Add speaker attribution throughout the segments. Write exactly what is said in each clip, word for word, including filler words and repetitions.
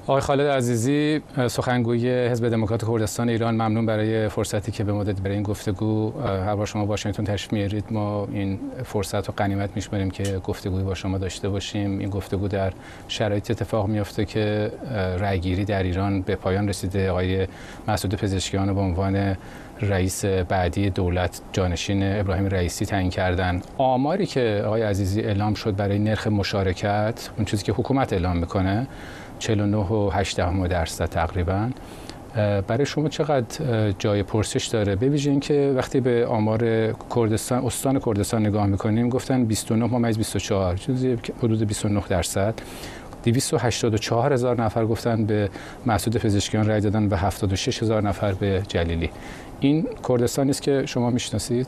Speaker 1: آقای خالد عزیزی، سخنگوی حزب دموکرات کردستان ایران، ممنون برای فرصتی که به ما دادید برای این گفتگو. هر بار شما واشنگتن تشریف میارید ما این فرصت رو غنیمت میشماریم که گفتگوی با شما داشته باشیم. این گفتگو در شرایط اتفاق میفته که رأیگیری در ایران به پایان رسیده. آقای مسعود پزشکیان به عنوان رئیس بعدی دولت جانشین ابراهیم رئیسی تعیین کردن. آماری که آقای عزیزی اعلام شد برای نرخ مشارکت، اون چیزی که حکومت اعلام میکنه، چهل و نه و هشت دهم درصد تقریبا، برای شما چقدر جای پرسش داره؟ به ویژه اینکه وقتی به آمار کردستان، استان کردستان نگاه میکنیم، گفتن بیست و نه ممیز بیست و چهار، چیزی حدود بیست و نه درصد، دویست و هشتاد و چهار هزار نفر گفتن به مسعود پزشکیان رای دادن و هفتاد و شش هزار نفر به جلیلی. این کردستانی است که شما میشناسید؟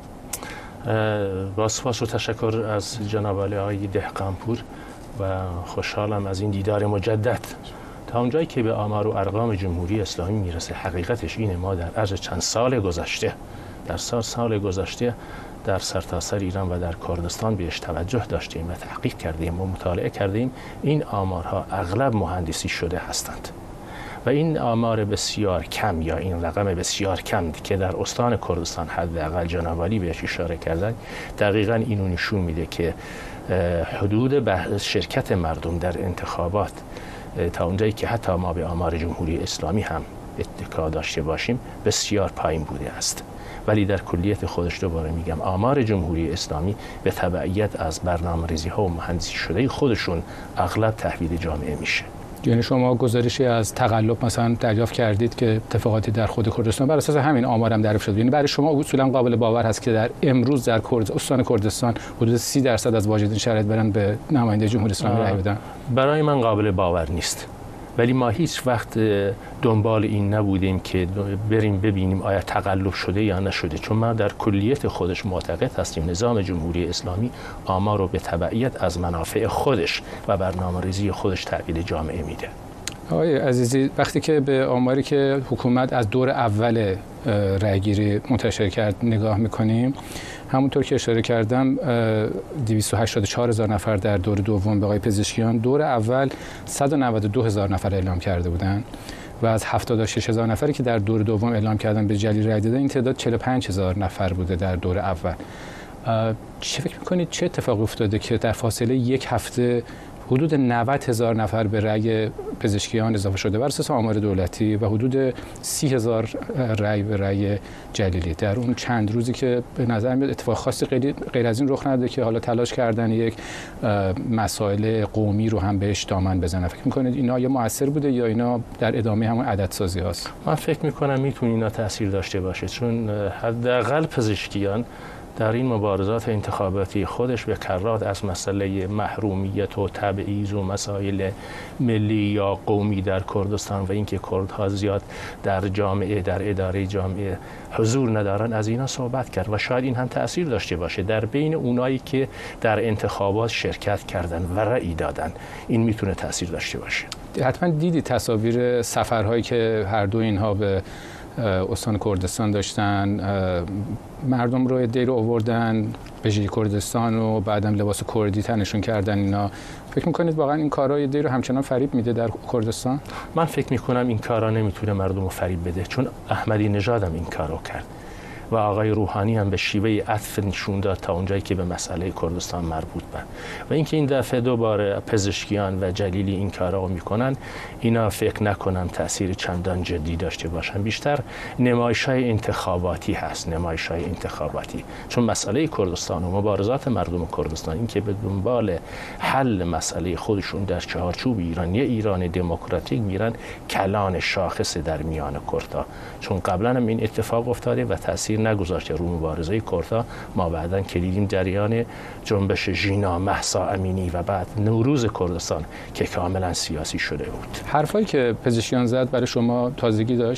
Speaker 2: با سپاس و تشکر از جناب آقای دهقانپور و خوشحالم از این دیدار مجدد. تا اونجایی که به آمار و ارقام جمهوری اسلامی میرسه، حقیقتش اینه ما در عرض چند سال گذشته در سال سال گذشته در سرتاسر ایران و در کردستان بهش توجه داشتیم و تحقیق کردیم و مطالعه کردیم. این آمارها اغلب مهندسی شده هستند و این آمار بسیار کم یا این رقم بسیار کم که در استان کردستان حداقل جناب عالی بهش اشاره کردن، دقیقاً اینو نشون میده که حدود شرکت مردم در انتخابات تا اونجایی که حتی ما به آمار جمهوری اسلامی هم اتکا داشته باشیم بسیار پایین بوده است. ولی در کلیت خودش دوباره میگم آمار جمهوری اسلامی به تبعیت از برنامه‌ریزی ها و مهندسی شده خودشون اغلب تحویل جامعه میشه.
Speaker 1: یعنی شما گزارشی از تقلب مثلا دریافت کردید که اتفاقاتی در خود کردستان بر اساس همین آمارم دریافت شد؟ یعنی برای شما اصولا قابل باور هست که در امروز در کرد استان کردستان حدود سی درصد از واجدین شرایط برن به نماینده جمهوری اسلامی رای بدن؟
Speaker 2: برای من قابل باور نیست، ولی ما هیچ وقت دنبال این نبودیم که بریم ببینیم آیا تقلب شده یا نشده، چون ما در کلیت خودش معتقد هستیم نظام جمهوری اسلامی آمار رو به تبعیت از منافع خودش و برنامه‌ریزی خودش تحویل جامعه میده.
Speaker 1: آقای عزیزی، وقتی که به آماری که حکومت از دور اول رأیگیری منتشر کرد نگاه میکنیم، همونطور که اشاره کردم دویست و هشتاد و چهار هزار نفر در دور دوم به آقای پزشکیان، دور اول صد و نود و دو هزار نفر اعلام کرده بودن و از هفتاد و شش هزار نفری که در دور دوم اعلام کردن به جلیلی رای دادن، این تعداد چهل و پنج هزار نفر بوده در دور اول. چه فکر میکنید چه اتفاقی افتاده که در فاصله یک هفته حدود نود هزار نفر به رأی پزشکیان اضافه شده بر اساس آمار دولتی و حدود سی هزار رأی به رأی جلیلی در اون چند روزی که به نظر میاد اتفاق خاصی غیر از این رخ نداده که حالا تلاش کردن یک مسائل قومی رو هم بهش دامن بزنن؟ فکر میکنید اینا یا مؤثر بوده یا اینا در ادامه همون عدد سازی هاست؟
Speaker 2: من فکر میکنم میتونه اینا تاثیر داشته باشه، چون حداقل پزشکیان در این مبارزات انتخاباتی خودش به کرات از مسئله محرومیت و تبعیض و مسائل ملی یا قومی در کردستان و اینکه کردها زیاد در جامعه در اداره جامعه حضور ندارن از اینا صحبت کرد و شاید این هم تأثیر داشته باشه در بین اونایی که در انتخابات شرکت کردن و رأی دادن. این میتونه تأثیر داشته باشه.
Speaker 1: حتما دیدی تصاویر سفرهایی که هر دو اینها به استان کردستان داشتن، مردم رو عده‌ای رو آوردن به ژی کردستان و بعدم لباس کردی تنشون کردن. اینا فکر میکنید واقعا این کارا عده‌ای رو همچنان فریب میده در کردستان؟
Speaker 2: من فکر میکنم این کارا نمیتونه مردم رو فریب بده، چون احمدی نژاد هم این کارو کرد و آقای روحانی هم به شیوه عطف نشون داد تا اونجایی که به مسئله کردستان مربوط بود. و اینکه این دفعه دوباره پزشکیان و جلیلی این کارا رو میکنن، اینا فکر نکنم تأثیر چندان جدی داشته باشن. بیشتر نمایش‌های انتخاباتی هست، نمایش‌های انتخاباتی، چون مسئله کردستان و مبارزات مردم کردستان این که به دنبال حل مسئله خودشون در چهارچوب ایران، یه ایران دموکراتیک میرن، کلان شاخص در میان کردها، چون قبلا هم این اتفاق افتاده و تأثیر نگذاشته رو مبارزه کردها. ما بعداً که دیدیم جریان جنبش ژینا، مهسا امینی و بعد نوروز کردستان که کاملا سیاسی شده بود.
Speaker 1: حرفایی که پزشکیان زد برای شما تازگی داشت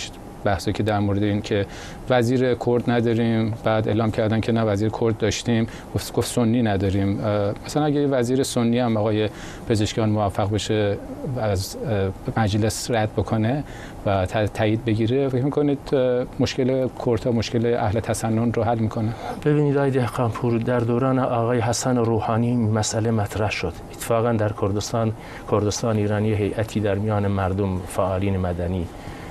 Speaker 1: بحثی که در مورد این که وزیر کرد نداریم، بعد اعلام کردن که نه وزیر کرد داشتیم، گفت گفت سنی نداریم. مثلا اگه یه وزیر سنی هم آقای پزشکیان موفق بشه از مجلس رد بکنه و تایید بگیره، فکر می‌کنید مشکل کردها، مشکل اهل تسنن رو حل میکنه؟
Speaker 2: ببینید آقای دهقانپور، در دوران آقای حسن روحانی مسئله مطرح شد. اتفاقا در کردستان کردستان ایرانی هیئتی در میان مردم فعالین مدنی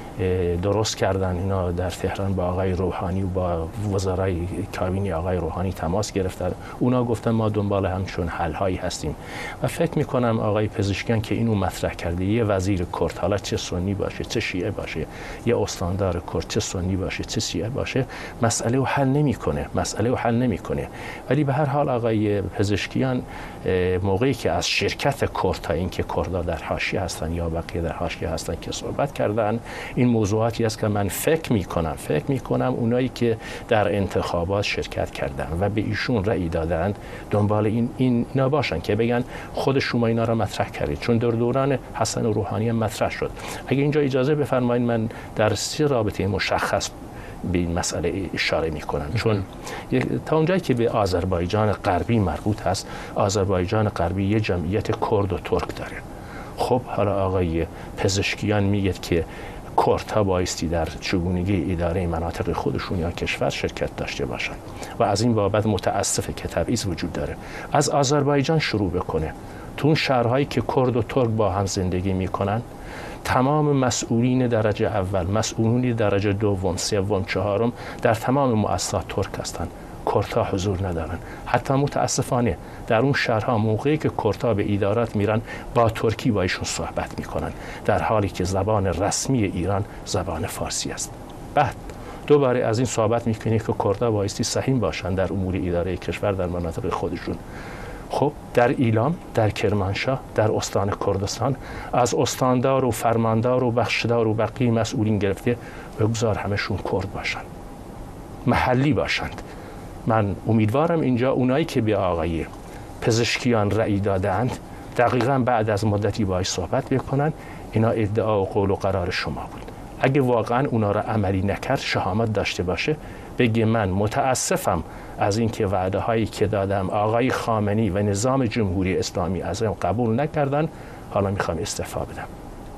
Speaker 2: درست کردن. اینا در تهران با آقای روحانی و با وزرای کابینه آقای روحانی تماس گرفتن. اونا گفتن ما دنبال همچون حل‌هایی هستیم و فکر می‌کنم آقای پزشکیان که اینو مطرح کرده، یه وزیر کرد، حالا چه سنی باشه چه شیعه باشه، یه استاندار کرد چه سنی باشه چه شیعه باشه، مسئله رو حل نمی‌کنه، مسئله رو حل نمی‌کنه. ولی به هر حال آقای پزشکیان موقعی که از شرکت کرد تا اینکه کردها در حاشیه هستن یا بقیه در حاشیه هستن که صحبت کردن، این موضوعاتی است که من فکر میکنم فکر میکنم اونایی که در انتخابات شرکت کردن و به ایشون رأی دادند دنبال این این نباشن که بگن خود شما اینا را مطرح کردید، چون در دوران حسن روحانی هم مطرح شد. اگه اینجا اجازه بفرمایید من در سه رابطه مشخص به این مسئله اشاره میکنم، چون تا اونجایی که به آذربایجان غربی مربوط هست، آذربایجان غربی یه جمعیت کرد و ترک داره. خب حالا آقای پزشکیان میگه که کردها بایستی در چگونگی اداره مناطق خودشون یا کشور شرکت داشته باشن و از این بابت متاسفه که تبعیض وجود داره. از آذربایجان شروع بکنه، تو اون شهرهایی که کرد و ترک با هم زندگی میکنن، تمام مسئولین درجه اول، مسئولین درجه دوم، سوم، چهارم در تمام مؤسسات ترک هستند. کردها حضور ندارن. حتی متاسفانه در اون شهرها موقعی که کردها به ادارات میرن با ترکی با ایشون صحبت میکنن، در حالی که زبان رسمی ایران زبان فارسی است. بعد دوباره از این صحبت میکنه که کردها بایستی سهیم باشن در امور اداره کشور در مناطق خودشون. خب در ایلام، در کرمانشاه، در استان کردستان، از استاندار و فرماندار و بخشدار و بقیه مسئولین گرفته بگذار همشون کرد باشن، محلی باشند. من امیدوارم اینجا اونایی که به آقای پزشکیان رأی دادند دقیقاً بعد از مدتی باهاش صحبت بکنن، اینا ادعا و قول و قرار شما بود. اگه واقعاً اونا را عملی نکرد، شهامت داشته باشه بگه من متاسفم از اینکه وعده هایی که دادم آقای خامنه‌ای و نظام جمهوری اسلامی ازم قبول نکردن، حالا میخوام استعفا بدم.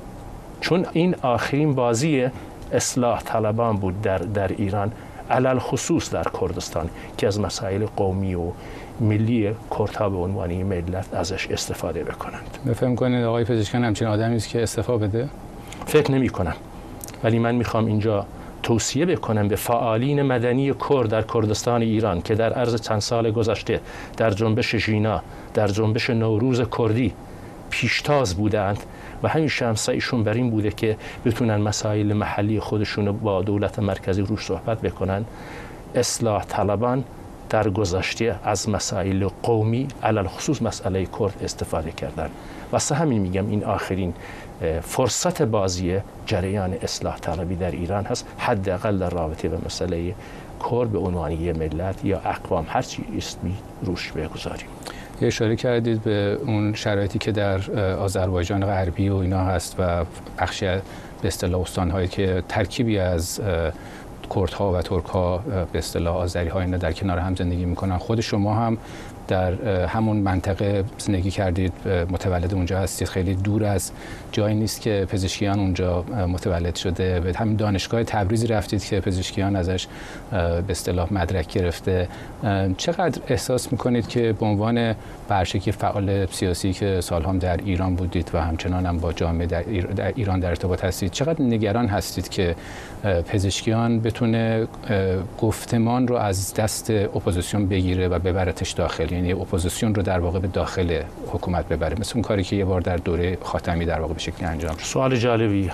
Speaker 2: چون این آخرین بازی اصلاح طلبان بود در در ایران، علل خصوص در کردستان، که از مسائل قومی و ملی کردها به عنوان ملت ازش استفاده بکنند.
Speaker 1: فهم کنید آقای پزشکیان همچین آدمی است که استعفا بده؟
Speaker 2: فکر نمی کنم، ولی من میخوام اینجا توصیه بکنم به فعالین مدنی کرد در کردستان ایران که در عرض چند سال گذشته در جنبش ژینا، در جنبش نوروز کردی پیشتاز بودند و همیشه هم سعیشون بر این بوده که بتونن مسائل محلی خودشون رو با دولت مرکزی روش صحبت بکنن. اصلاح طلبان در گذشته از مسائل قومی علل خصوص مسئله کرد استفاده کردن و سه همین میگم این آخرین فرصت بازی جریان اصلاح طلبی در ایران هست، حداقل در رابطه به مسئله کرد به عنوان یک ملت یا اقوام هر چی اسمی روش بگذاریم.
Speaker 1: یه اشاره کردید به اون شرایطی که در آذربایجان غربی و اینا هست و بخشی به اصطلاح استان‌هایی که ترکیبی از کردها و ترک‌ها به اصطلاح آذری‌ها اینا در کنار هم زندگی میکنن. خود شما هم در همون منطقه زندگی کردید، متولد اونجا هستید، خیلی دور از جایی نیست که پزشکیان اونجا متولد شده. به همین دانشگاه تبریزی رفتید که پزشکیان ازش به اصطلاح مدرک گرفته. چقدر احساس میکنید که به عنوان برشکی فعال سیاسی که سالها در ایران بودید و همچنان هم با جامعه در ایران در ارتباط هستید، چقدر نگران هستید که پزشکیان بتونه گفتمان رو از دست اپوزیسیون بگیره و ببرتش داخل، یعنی اپوزیسیون رو در واقع به داخل حکومت ببره، مثل اون کاری که یه بار در دوره خاتمی در واقع به شکلی انجام شد؟
Speaker 2: سوال جالبی.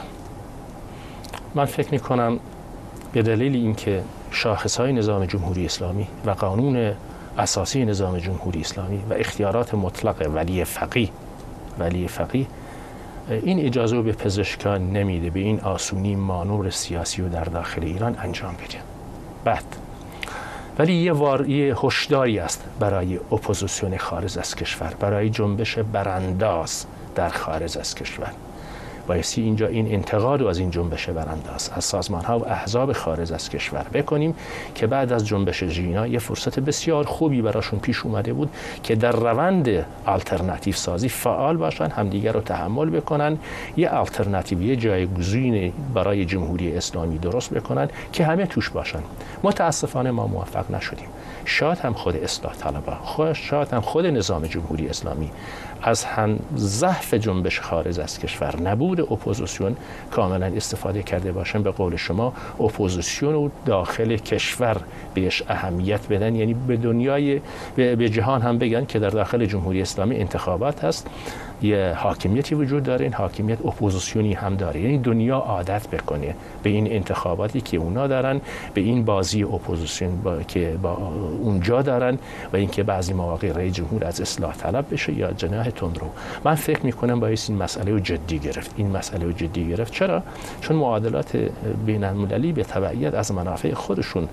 Speaker 2: من فکر می‌کنم به دلیل اینکه شاخص‌های نظام جمهوری اسلامی و قانون اساسی نظام جمهوری اسلامی و اختیارات مطلق ولی فقیه ولی فقیه این اجازه به پزشکان نمیده به این آسونی مانور سیاسی رو در داخل ایران انجام بده. بعد ولی یه وار یه هشداری است برای اپوزیسیون خارج از کشور، برای جنبش برانداز در خارج از کشور. بایستی اینجا این انتقاد رو از این جنبش برانداز از سازمان‌ها و احزاب خارج از کشور بکنیم که بعد از جنبش ژینا یه فرصت بسیار خوبی براشون پیش اومده بود که در روند آلترناتیو سازی فعال باشن، همدیگر رو تحمل بکنن، یه آلترناتیو، یه جایگزین برای جمهوری اسلامی درست بکنن که همه توش باشن. متاسفانه ما موفق نشدیم. شاید هم خود اصلاح طلبها، شاید هم خود نظام جمهوری اسلامی از هم ضعف جنبش خارج از کشور، نبود اپوزیسیون کاملا استفاده کرده باشن. به قول شما اپوزیسیون رو داخل کشور بهش اهمیت بدن، یعنی به دنیای به جهان هم بگن که در داخل جمهوری اسلامی انتخابات هست، یه حاکمیتی وجود داره، این حاکمیت اپوزیسیونی هم داره، یعنی دنیا عادت بکنه به این انتخاباتی که اونا دارن، به این بازی اپوزیسیون با که با اونجا دارن و اینکه بعضی مواقع رئیس جمهور از اصلاح طلب بشه یا جناح تندرو. من فکر میکنم باید این مسئله رو جدی گرفت. این مسئله رو جدی گرفت چرا؟ چون معادلات بین المللی به تبعیت از منافع خودشون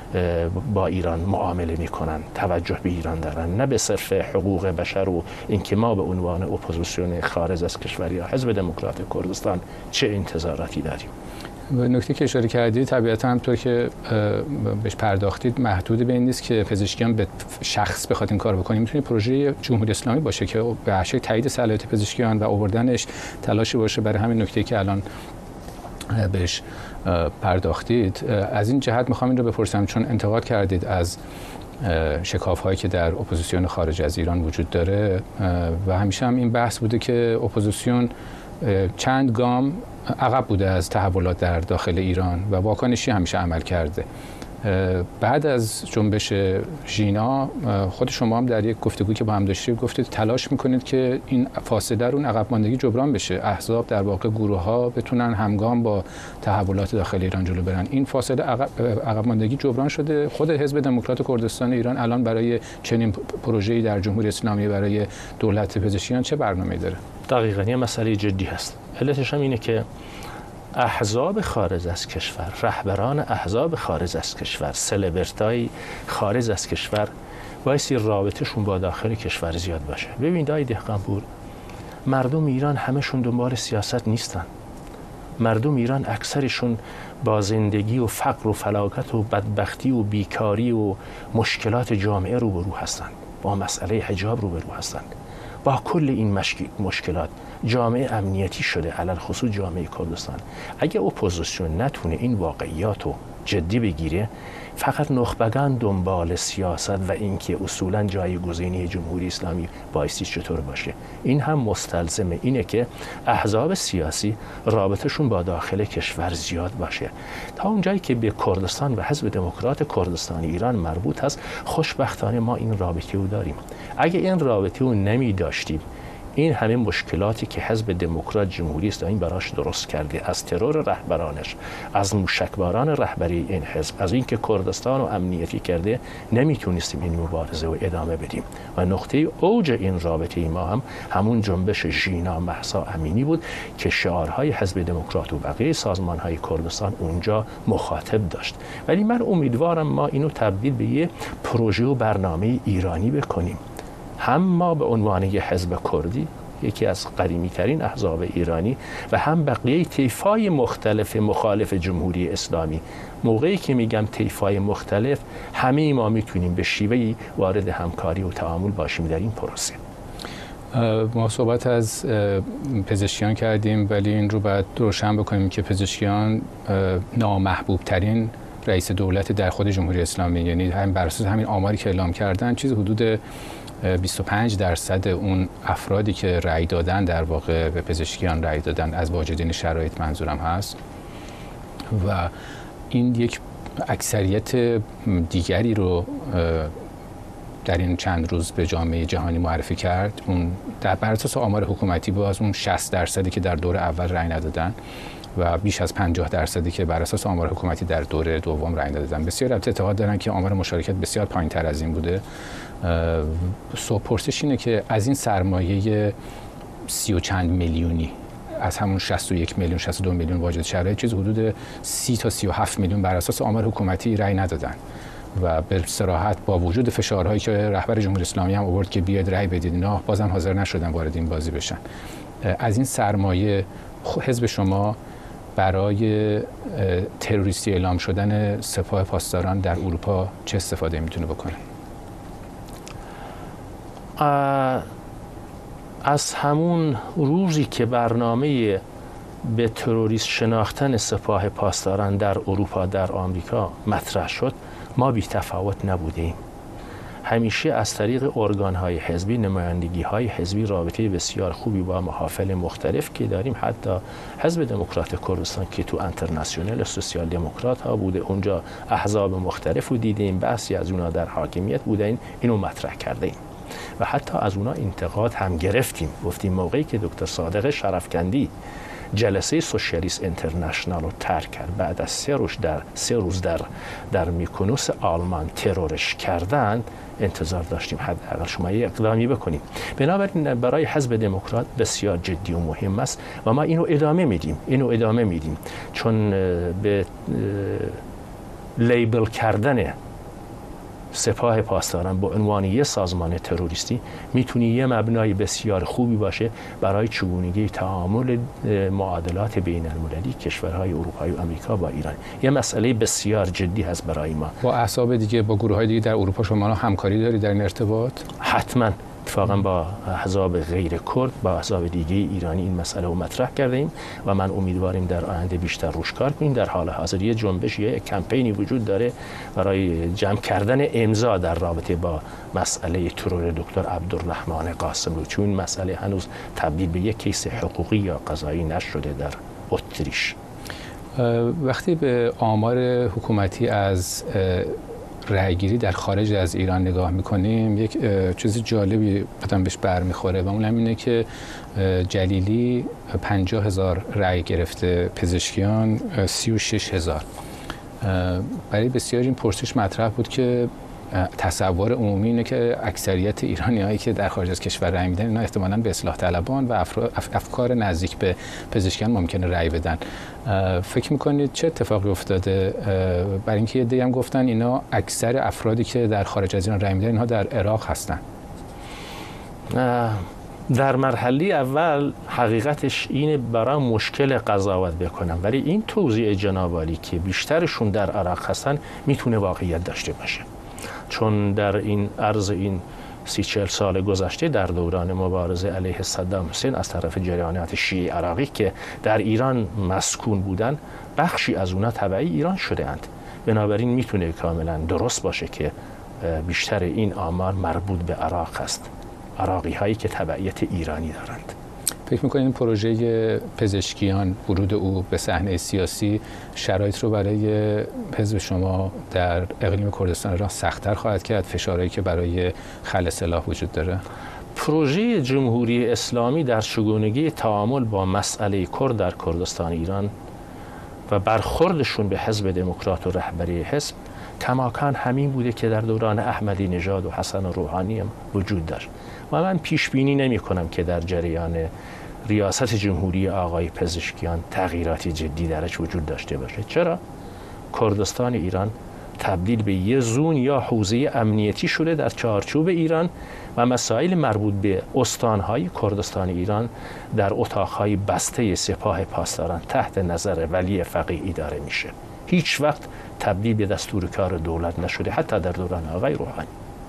Speaker 2: با ایران معامله میکنن، توجه به ایران دارن، نه به صرف حقوق بشر و اینکه ما به عنوان اپوزیسیون خارج از کشور یا حزب دموکرات کردستان چه انتظاراتی داریم.
Speaker 1: نکته که اشاره کردید طبیعتا همونطور که بهش پرداختید محدود به این نیست که پزشکیان به شخص بخواد این کار بکنه. میتونه پروژه جمهوری اسلامی باشه که به حاشیه تایید صلاحیت پزشکیان و آوردنش تلاشی باشه برای همین نکته که الان بهش پرداختید. از این جهت میخوام این رو بپرسم، چون انتقاد کردید از شکاف‌هایی که در اپوزیسیون خارج از ایران وجود داره و همیشه هم این بحث بوده که اپوزیسیون چند گام عقب بوده از تحولات در داخل ایران و واکنشی همیشه عمل کرده. بعد از جنبش ژینا خود شما هم در یک گفتگویی که با هم داشتید گفتید تلاش میکنید که این فاصله رو، اون عقب ماندگی جبران بشه، احزاب در واقع گروه‌ها بتونن همگام با تحولات داخل ایران جلو برن. این فاصله عقب ماندگی جبران شده. خود حزب دموکرات کردستان ایران الان برای چنین پروژه‌ای در جمهوری اسلامی برای دولت پزشکیان چه برنامه‌ای داره؟
Speaker 2: دقیقاً یه مسئله جدی هست. علتش هم اینه که احزاب خارج از کشور، رهبران احزاب خارج از کشور، سلبریتای خارج از کشور بایستی رابطهشون با داخل کشور زیاد باشه. ببینید آقای دهقانپور، مردم ایران همشون دنبال سیاست نیستن. مردم ایران اکثرشون با زندگی و فقر و فلاکت و بدبختی و بیکاری و مشکلات جامعه روبرو هستند. با مسئله حجاب روبرو هستند. با کل این مشکلات جامعه امنیتی شده، علل خصوص جامعه کردستان. اگه اپوزیسیون نتونه این واقعیات رو جدی بگیره، فقط نخبگان دنبال سیاست و اینکه اصولا جایگزینی جمهوری اسلامی بایستی چطور باشه، این هم مستلزم اینه که احزاب سیاسی رابطشون با داخل کشور زیاد باشه. تا اونجایی که به کردستان و حزب دموکرات کردستان ایران مربوط هست، خوشبختانه ما این رابطه رو داریم. اگه این رابطه رو نمی داشتیم، این همه مشکلاتی که حزب دموکرات جمهوری اسلامی براش درست کرده، از ترور رهبرانش، از موشکباران رهبری این حزب، از اینکه کردستان رو امنیتی کرده، نمیتونستیم این مبارزه رو ادامه بدیم. و نقطه اوج این رابطه ما هم همون جنبش ژینا مهسا امینی بود که شعارهای حزب دموکرات و بقیه سازمانهای کردستان اونجا مخاطب داشت. ولی من امیدوارم ما اینو تبدیل به یه پروژه و برنامه ایرانی بکنیم. هم ما به عنوان یه حزب کردی، یکی از قدیمی ترین احزاب ایرانی، و هم بقیه طیفای مختلف مخالف جمهوری اسلامی. موقعی که میگم طیفای مختلف، همه ما میتونیم به شیوهی وارد همکاری و تعامل باشیم در این پروسه.
Speaker 1: ما صحبت از پزشکیان کردیم، ولی این رو باید روشن بکنیم که پزشکیان نامحبوب ترین رئیس دولت در خود جمهوری اسلامی، یعنی همین بر اساس همین آماری که اعلام کردن، چیز حدود بیست و پنج درصد اون افرادی که رأی دادن، در واقع به پزشکیان رأی دادن، از واجدین شرایط منظورم هست. و این یک اکثریت دیگری رو در این چند روز به جامعه جهانی معرفی کرد. اون در بر اساس آمار حکومتی باز اون شصت درصدی که در دور اول رأی ندادن و بیش از پنجاه درصدی که بر اساس آمار حکومتی در دوره دوم رأی دادن. بسیار البته اعتقاد دارن که آمار مشارکت بسیار پایین‌تر از این بوده. سو پرسش اینه که از این سرمایه سی و چند میلیونی، از همون شصت و یک میلیون شصت و دو میلیون واجد شرایط، چیز حدود سی تا سی و هفت میلیون بر اساس آمار حکومتی رأی ندادن و به صراحت با وجود فشارهایی که رهبر جمهوری اسلامی هم آورد که بیاید رأی بدید، اینا بازم حاضر نشدن وارد این بازی بشن. از این سرمایه حزب شما برای تروریستی اعلام شدن سپاه پاسداران در اروپا چه استفاده میتونه بکنه؟
Speaker 2: از همون روزی که برنامه به تروریست شناختن سپاه پاسداران در اروپا در آمریکا مطرح شد، ما بی تفاوت نبودیم. همیشه از طریق ارگان‌های حزبی، نمایندگی‌های حزبی رابطه بسیار خوبی با محافل مختلف که داریم. حتی حزب دموکرات کردستان که تو انترناسیونال سوسیال دموکرات ها بوده، اونجا احزاب مختلف رو دیدیم، بحثی از اونا در حاکمیت بودن، اینو مطرح کردیم و حتی از اونا انتقاد هم گرفتیم. گفتیم موقعی که دکتر صادق شرفکندی جلسه سوسیالیست انترنشنال رو ترک کرد، بعد از سه روز در سه روز در در میکونوس آلمان ترورش کردند، انتظار داشتیم حداقل شما یه اقدامی بکنیم. بنابراین برای حزب دموکرات بسیار جدی و مهم است و ما اینو ادامه میدیم اینو ادامه میدیم چون به لیبل کردن سپاه پاسداران به عنوان یک سازمان تروریستی میتونه یه مبنای بسیار خوبی باشه برای چگونگی تعامل معادلات بین المللی کشورهای اروپایی و آمریکا با ایران. یه مسئله بسیار جدی هست برای ما.
Speaker 1: با احزاب دیگه، با گروه‌های دیگه در اروپا شما همکاری دارید در این ارتباط؟
Speaker 2: حتما. اتفاقا با احزاب غیر کرد، با احزاب دیگه ایرانی این مسئله رو مطرح کردیم و من امیدواریم در آینده بیشتر روش کار کنیم. در حال حاضر یه جنبش، یه کمپینی وجود داره برای جمع کردن امضا در رابطه با مسئله ترور دکتر عبدالرحمن قاسمی، چون این مسئله هنوز تبدیل به یک کیس حقوقی یا قضایی نشده در اتریش.
Speaker 1: وقتی به آمار حکومتی از رأیگیری در خارج از ایران نگاه میکنیم، یک چیز جالبی آدم بهش برمیخوره و اون هم اینه که جلیلی پنجاه هزار رأی گرفته، پزشکیان سی و شش هزار. برای بسیار این پرسش مطرح بود که تصور عمومی اینه که اکثریت ایرانیایی که در خارج از کشور رأی میدن اینا احتمالاً به اصلاح طلبان و افکار نزدیک به پزشکیان ممکنه رأی بدن. فکر میکنید چه اتفاقی افتاده؟ برای اینکه یه دیگه هم گفتن اینا اکثر افرادی که در خارج از ایران رأی میدن اینها در عراق هستن.
Speaker 2: در مرحله اول حقیقتش اینه برای مشکل قضاوت بکنم، ولی این توضیح جناب عالی که بیشترشون در عراق هستن میتونه واقعیت داشته باشه، چون در این عرض این سی چهل سال گذشته در دوران مبارزه علیه صدام حسین از طرف جریانات شیعه عراقی که در ایران مسکون بودن، بخشی از اونا تبعی ایران شده اند. بنابراین میتونه کاملا درست باشه که بیشتر این آمار مربوط به عراق است، عراقی هایی که تبعیت ایرانی دارند.
Speaker 1: فکر می‌کنید این پروژه پزشکیان، ورود او به صحنه سیاسی شرایط رو برای حزب شما در اقلیم کردستان ایران سخت‌تر خواهد کرد؟ فشارهایی که برای خلع سلاح وجود داره؟
Speaker 2: پروژه جمهوری اسلامی در چگونگی تعامل با مسئله کرد در کردستان ایران و برخوردشون به حزب دموکرات و رهبری حزب کماکان همین بوده که در دوران احمدی نژاد و حسن روحانی هم وجود داشت و من پیش بینی نمی کنم که در جریان ریاست جمهوری آقای پزشکیان تغییراتی جدی درش وجود داشته باشه. چرا؟ کردستان ایران تبدیل به یه زون یا حوزه امنیتی شده در چارچوب ایران و مسائل مربوط به استانهای کردستان ایران در اتاقهای بسته سپاه پاسداران تحت نظر ولی فقیه اداره میشه. هیچ وقت تبدیل به دستور کار دولت نشده، حتی در دوران آقای روحانی.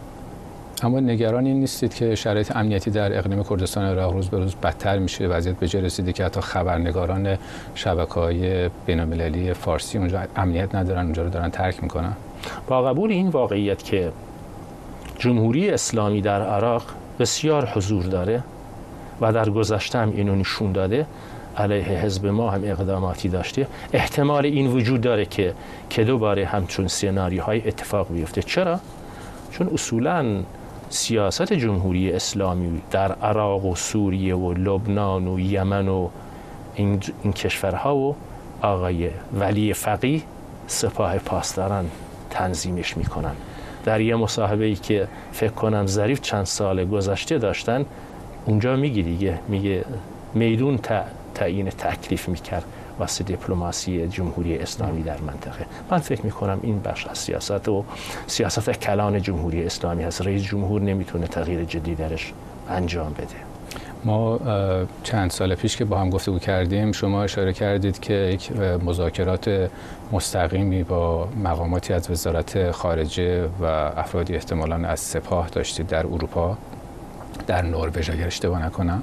Speaker 1: اما نگران این نیستید که شرایط امنیتی در اقلیم کردستان عراق روز به روز بدتر میشه؟ وضعیت به جای رسیده که حتی خبرنگاران شبکه‌های بین‌المللی فارسی اونجا امنیت ندارن، اونجا رو دارن ترک میکنن.
Speaker 2: با قبول این واقعیت که جمهوری اسلامی در عراق بسیار حضور داره و در گذشته هم اینو نشون داده، علیه حزب ما هم اقداماتی داشته، احتمال این وجود داره که که دوباره همچون سیناریوهای اتفاق بیفته. چرا؟ چون اصولاً سیاست جمهوری اسلامی در عراق و سوریه و لبنان و یمن و این, این کشورها و آقای ولی فقیه سپاه پاسداران تنظیمش میکنن. در یه مصاحبه‌ای که فکر کنم ظریف چند سال گذشته داشتن، اونجا میگه دیگه میگه میدون تعیین تکلیف میکرد واسه دیپلماسی جمهوری اسلامی در منطقه. من فکر میکنم این بخش از سیاست و سیاست کلان جمهوری اسلامی هست. رئیس جمهور نمیتونه تغییر جدی درش انجام بده.
Speaker 1: ما چند سال پیش که با هم گفتگو کردیم شما اشاره کردید که یک مذاکرات مستقیمی با مقاماتی از وزارت خارجه و افرادی احتمالاً از سپاه داشتید در اروپا، در نروژ اگر اشتباه نکنم.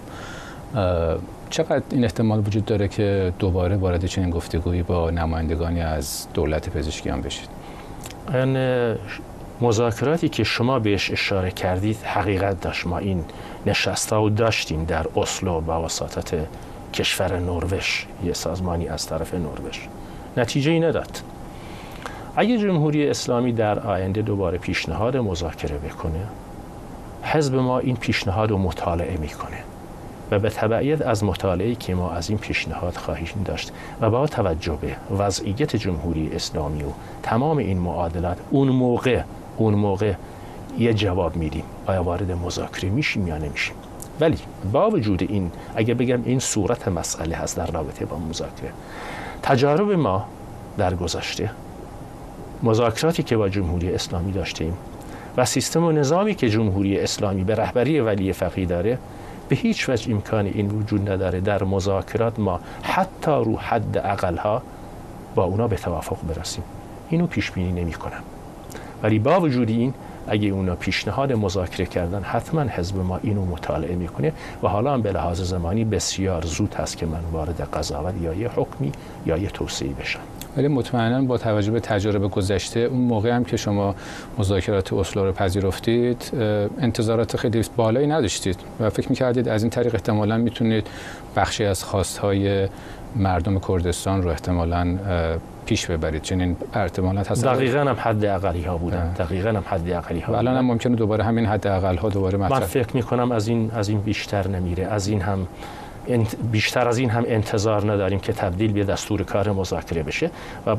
Speaker 1: چقدر این احتمال وجود داره که دوباره وارد چنین گفتگویی با نمایندگانی از دولت پزشکیان بشید؟
Speaker 2: این مذاکراتی که شما بهش اشاره کردید حقیقت داشت. ما این نشست‌ها داشتیم در اسلو با وساطت کشور نروژ، یه سازمانی از طرف نروژ. نتیجه ای نداد. اگه جمهوری اسلامی در آینده دوباره پیشنهاد مذاکره بکنه، حزب ما این پیشنهاد رو مطالعه میکنه و به تبعیت از مطالعه‌ای که ما از این پیشنهاد خواهیم داشت و با توجه به وضعیت جمهوری اسلامی و تمام این معادلات، اون موقع اون موقع یه جواب میدیم آیا وارد مذاکره میشیم یا نمیشیم. ولی با وجود این، اگه بگم این صورت مسئله هست در رابطه با مذاکره، تجارب ما در گذشته، مذاکراتی که با جمهوری اسلامی داشتیم و سیستم و نظامی که جمهوری اسلامی به رهبری ولی فقیه داره، به هیچ وجه امکان این وجود نداره در مذاکرات ما حتی رو حد اقلها با اونا به توافق برسیم. اینو پیش بینی نمی کنم. ولی با وجود این، اگه اونا پیشنهاد مذاکره کردن، حتما حزب ما اینو مطالعه میکنه و حالا هم به لحاظ زمانی بسیار زود هست که من وارد قضاوت یا یه حکمی یا یه توصیه‌ای بشم.
Speaker 1: ولی مطمئنا با توجه به تجارب گذشته، اون موقع هم که شما مذاکرات اسلو رو پذیرفتید انتظارات خیلی بالایی نداشتید و فکر می‌کردید از این طریق احتمالاً میتونید بخشی از خواست‌های مردم کردستان رو احتمالاً پیش ببرید. چنین احتمالات هست.
Speaker 2: دقیقاً هم حد اقلی ها بودن. دقیقاً هم حد اقلی ها.
Speaker 1: الان هم ممکنه دوباره همین حد اقل ها دوباره مطرح.
Speaker 2: من فکر می‌کنم از این از این بیشتر نمیره. از این هم بیشتر از این هم انتظار نداریم که تبدیل به دستور کار مذاکره بشه. و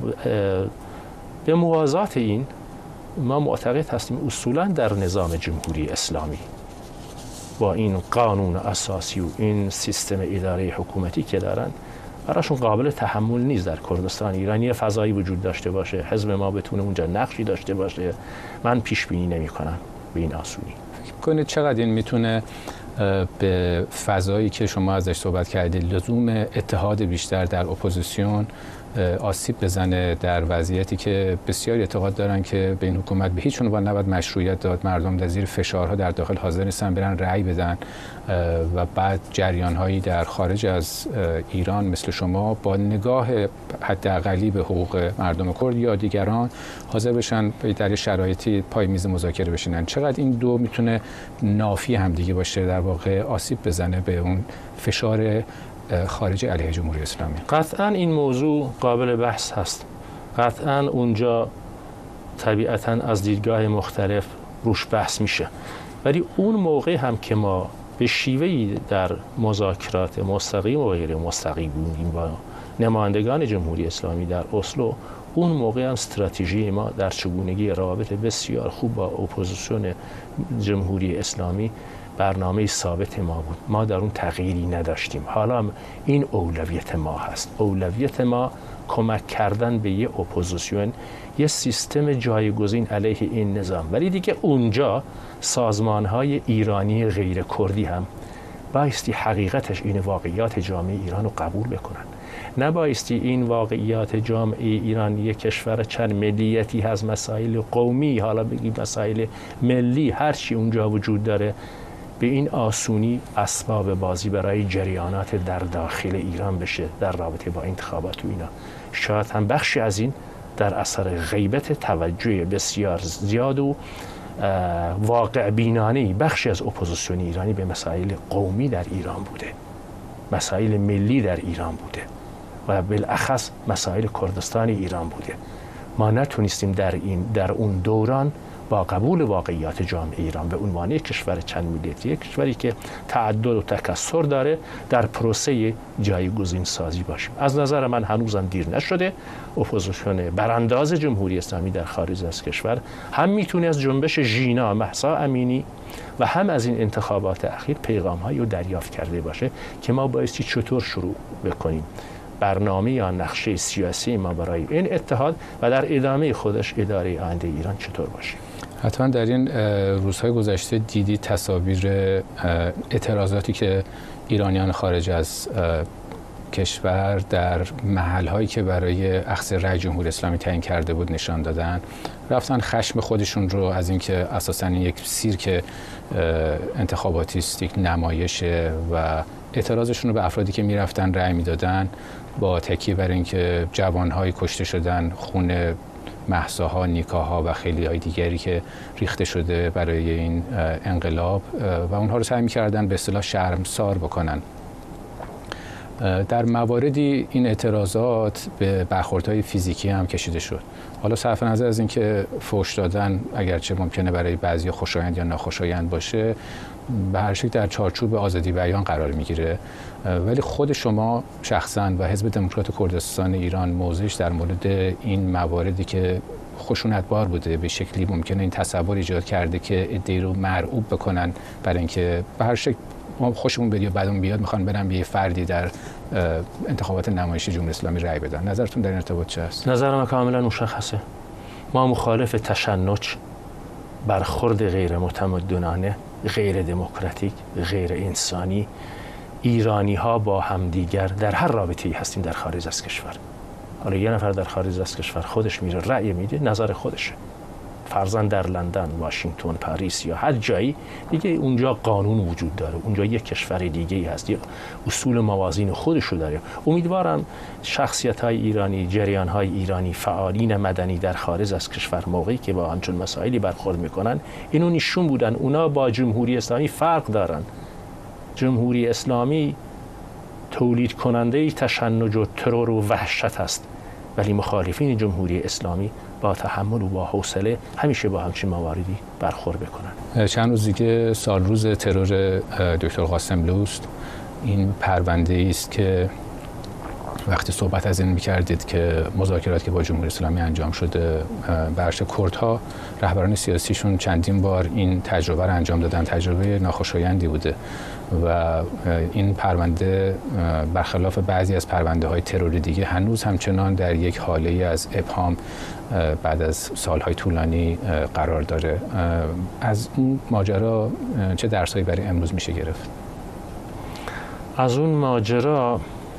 Speaker 2: به موازات این، ما معتقد هستیم اصولاً در نظام جمهوری اسلامی با این قانون اساسی و این سیستم اداره حکومتی که دارن، براشون قابل تحمل نیست در کردستان ایرانی فضایی وجود داشته باشه، حزب ما بتونه اونجا نقشی داشته باشه. من پیش بینی نمی‌کنم به این آسونی.
Speaker 1: فکر کنید چقدر این میتونه به فضایی که شما ازش صحبت کردید، لزوم اتحاد بیشتر در اپوزیسیون، آسیب بزنه در وضعیتی که بسیاری اعتقاد دارن که به این حکومت به هیچ عنوان نباید مشروعیت داد، مردم در زیر فشارها در داخل حاضر نیستن برن رأی بدن و بعد جریان‌هایی در خارج از ایران مثل شما با نگاه حداقلی به حقوق مردم کرد یا دیگران حاضر بشن در شرایطی پای میز مذاکره بشینن؟ چقدر این دو میتونه نافی هم دیگه باشه، در واقع آسیب بزنه به اون فشار خارج علیه جمهوری اسلامی؟
Speaker 2: قطعاً این موضوع قابل بحث هست. قطعاً اونجا طبیعتاً از دیدگاه مختلف روش بحث میشه. ولی اون موقع هم که ما به شیوهی در مذاکرات مستقیم و غیر مستقیم بودیم با نمایندگان جمهوری اسلامی در اسلو، اون موقع هم استراتژی ما در چگونگی روابط بسیار خوب با اپوزیسیون جمهوری اسلامی برنامه ثابت ما بود. ما در اون تغییری نداشتیم. حالا این اولویت ما هست. اولویت ما کمک کردن به یه اپوزیسیون، یه سیستم جایگزین علیه این نظام. ولی دیگه اونجا سازمان‌های ایرانی غیر کردی هم بایستی حقیقتش این واقعیات جامعه ایران رو قبول بکنن. نبایستی این واقعیات جامعه ایران یک کشور چند ملیتی هست، مسائل قومی، حالا بگیم مسائل ملی، هر چی اونجا وجود داره، به این آسونی اسباب بازی برای جریانات در داخل ایران بشه در رابطه با انتخابات و اینا. شاید هم بخشی از این در اثر غیبت توجه بسیار زیاد و واقع بینانه‌ای بخشی از اپوزیسیون ایرانی به مسائل قومی در ایران بوده، مسائل ملی در ایران بوده و بالاخص مسائل کردستان ایران بوده. ما نتونستیم در این در اون دوران با قبول واقعیات جامعه ایران به عنوان یک کشور چند ملیتی، یک کشوری که تعدد و تکثر داره، در پروسه جایگزین سازی باشیم. از نظر من هنوزم دیر نشده. اپوزیسیون برانداز جمهوری اسلامی در خارج از کشور هم میتونه از جنبش ژینا مهسا امینی و هم از این انتخابات اخیر پیغام‌هایی رو دریافت کرده باشه که ما بایستی چطور شروع بکنیم برنامه یا نقشه سیاسی ما برای این اتحاد و در ادامه خودش اداره آینده ایران چطور باشه.
Speaker 1: حتما در این روزهای گذشته دیدی تصاویر اعتراضاتی که ایرانیان خارج از کشور در محل‌هایی که برای اخذ رأی جمهوری اسلامی تعیین کرده بود نشان دادن، رفتن خشم خودشون رو از اینکه اساساً یک سیرک انتخاباتی است، یک نمایشه و اعتراضشون رو به افرادی که میرفتن رأی میدادن با تکیه بر اینکه جوان‌های کشته شدن، خون مهساها، نیکاها و خیلی های دیگری که ریخته شده برای این انقلاب و اونها رو سعی می‌کردن به اصطلاح شرمسار بکنن. در مواردی این اعتراضات به برخوردهای فیزیکی هم کشیده شد. حالا صرف نظر از اینکه فحش دادن اگرچه ممکنه برای بعضی خوشایند یا ناخوشایند باشه، به هر شکل در چارچوب آزادی بیان قرار میگیره، ولی خود شما شخصا و حزب دموکرات کردستان ایران موضعش در مورد این مواردی که خشونتبار بوده، به شکلی ممکنه این تصور ایجاد کرده که عده‌ای رو مرعوب بکنن برای اینکه به هر شکل ما خوشمون بیاد یا بدمون بیاد میخوان برن به یه فردی در انتخابات نمایشی جمهوری اسلامی رأی بدن. نظرتون در این ارتباط چه است؟
Speaker 2: نظر ما کاملا مشخصه. ما مخالف تشنج، برخورد غیر متمدنانه، غیر دموکراتیک، غیر انسانی ایرانی ها با همدیگر در هر رابطه‌ای هستیم در خارج از کشور. حالا یه نفر در خارج از کشور خودش میره رأی میده، نظر خودشه. فرضاً در لندن، واشنگتن، پاریس یا هر جایی دیگه اونجا قانون وجود داره، اونجا یک کشور دیگه هست، یا اصول موازین خودشو داره. امیدوارم شخصیت‌های ایرانی، جریان‌های ایرانی، فعالین مدنی در خارج از کشور موقعی که با همچون مسائلی برخورد میکنن اینو نشون بودن اونا با جمهوری اسلامی فرق دارن. جمهوری اسلامی تولید کننده تشنج و ترور و وحشت است، ولی مخالفین جمهوری اسلامی با تحمل و با حوصله همیشه با همچین مواردی برخورد بکنن.
Speaker 1: چند روز دیگه سال روز ترور دکتر قاسملوست. این پرونده است که وقتی صحبت از این می‌کردید که مذاکراتی که با جمهوری اسلامی انجام شده، برش کردها رهبران سیاسیشون چندین بار این تجربه رو انجام دادن، تجربه ناخوشایندی بوده و این پرونده برخلاف بعضی از پرونده‌های تروری دیگه هنوز همچنان در یک حاله از ابهام بعد از سالهای طولانی قرار داره. از اون ماجرا چه درسایی برای امروز میشه گرفت؟
Speaker 2: از اون ماجرا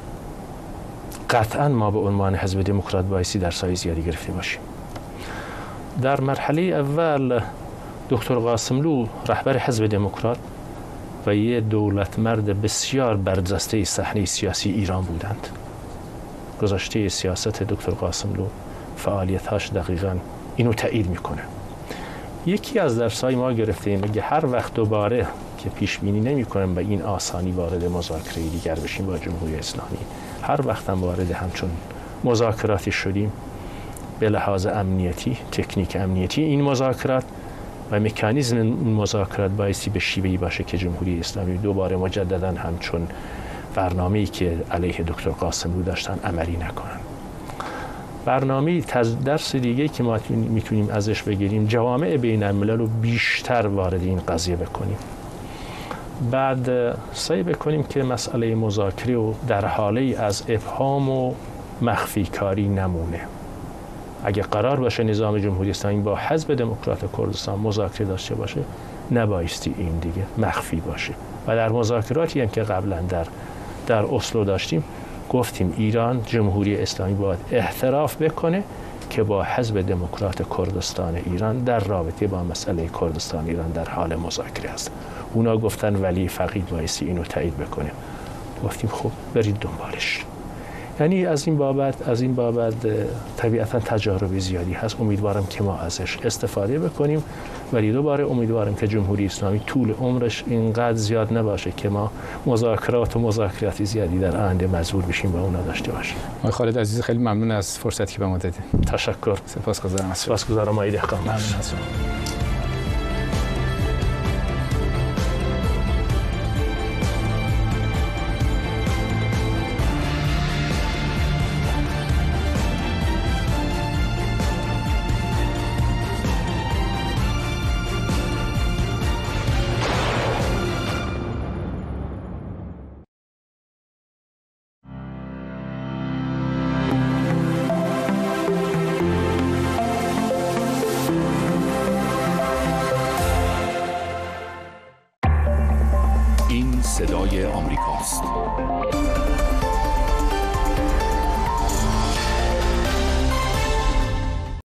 Speaker 2: قطعاً ما به عنوان حزب دموکرات بایستی درس‌های زیادی گرفته باشیم. در مرحله اول دکتر قاسملو رهبر حزب دموکرات و یه دولت مرد بسیار برجسته صحنه سیاسی ایران بودند. گذشته سیاست دکتر قاسملو، فعالیت‌هاش دقیقاً اینو تایید میکنه. یکی از درس‌های ما گرفتیم میگه هر وقت دوباره که پیش بینی نمی‌کنیم به این آسانی وارد مذاکره دیگر بشیم با جمهوری اسلامی، هر وقت هم وارد همچون مذاکراتی شدیم به لحاظ امنیتی، تکنیک امنیتی این مذاکرات و مکانیزم این مذاکرات بایستی به شیوهی باشه که جمهوری اسلامی دوباره مجددا همچون برنامه‌ای که علیه دکتر قاسملو داشتن عملی نکنن. برنامه درس دیگه که ما میتونیم ازش بگیریم، جوامع بین الملل رو بیشتر وارد این قضیه بکنیم. بعد سعی بکنیم که مسئله مذاکره و در حاله از ابهام و مخفی کاری نمونه. اگه قرار باشه نظام جمهوری اسلامی با حزب دموکرات کردستان مذاکره داشته باشه، نبایستی این دیگه مخفی باشه. و در مذاکراتی هم که قبلا در در اسلو داشتیم گفتیم ایران، جمهوری اسلامی باید اعتراف بکنه که با حزب دموکرات کردستان ایران در رابطه با مسئله کردستان ایران در حال مذاکره است. اونا گفتن ولی فقید بایستی اینو تایید بکنه. گفتیم خب برید دنبالش. یعنی از این بابت از این بابت طبیعتا تجارب زیادی هست. امیدوارم که ما ازش استفاده بکنیم، ولی دوباره امیدوارم که جمهوری اسلامی طول عمرش اینقدر زیاد نباشه که ما مذاکرات و مذاکراتی زیادی در آینده مجبور بشیم با اونا داشته باشیم.
Speaker 1: آقای خالد عزیز، خیلی ممنون از فرصتی که به ما دادید.
Speaker 2: تشکر.
Speaker 1: سپاسگزارم.
Speaker 2: سپاسگزارم آقای دهقان.
Speaker 1: ممنون از شما.